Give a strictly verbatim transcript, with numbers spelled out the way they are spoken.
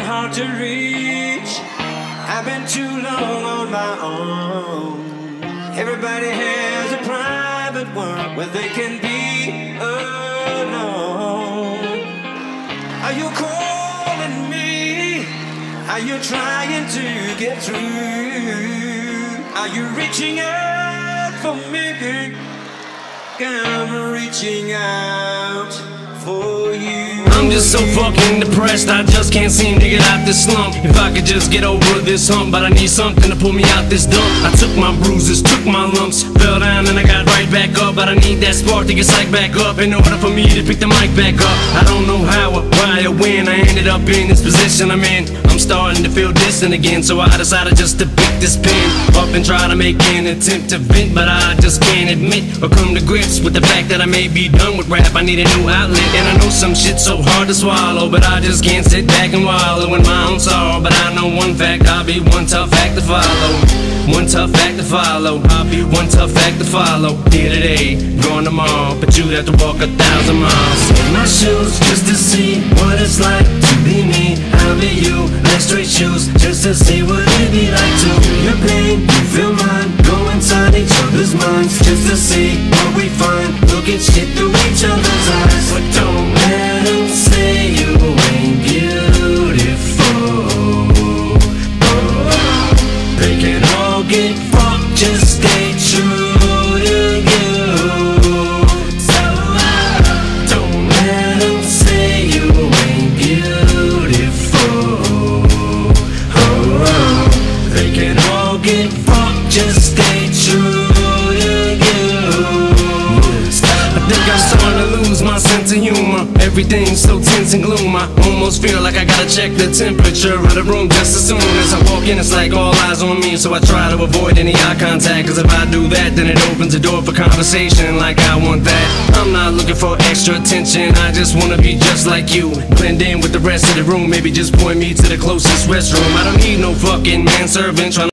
hard to reach. I've been too long on my own. Everybody has a private world where they can be alone. Are you calling me? Are you trying to get through? Are you reaching out for me? I'm reaching out for you. I'm just so fucking depressed, I just can't seem to get out this slump. If I could just get over this hump, but I need something to pull me out this dump. I took my bruises, took my lumps, fell down and I got right back up. But I need that spark to get psyched back up in order for me to pick the mic back up. I don't know how or why or when I ended up in this position I'm in. I'm starting to feel distant again, so I decided just to pick this pen up and try to make an attempt to vent. But I just can't admit or come to grips with the fact that I may be done with rap. I need a new outlet, and I know some shit's so hard to swallow, but I just can't sit back and wallow in my own sorrow. But I know one fact, I'll be one tough act to follow. One tough act to follow. I'll be one tough act to follow. Here today, gone tomorrow, but you'd have to walk a thousand miles in my shoes just to see what it's like to be me. I'll be you, like straight shoes, just to see what it'd be like to feel your pain, you feel mine. Go inside each other's minds just to see what we find. Look at shit through each other's eyes, but don't let them say you ain't beautiful. Oh, they can all get fucked, just stay true to you. So uh, don't let them say you ain't beautiful. Oh, they can all get fucked, just stay true to you. I think I'm starting to lose my sense of humor. Everything's so tense and gloom. I almost feel like I gotta check the temperature of the room just as soon as I walk in. It's like all eyes on me, so I try to avoid any eye contact. Cause if I do that, then it opens the door for conversation like I want that. I'm not looking for extra attention, I just wanna be just like you. Blend in with the rest of the room, maybe just point me to the closest restroom. I don't need no fucking manservant trying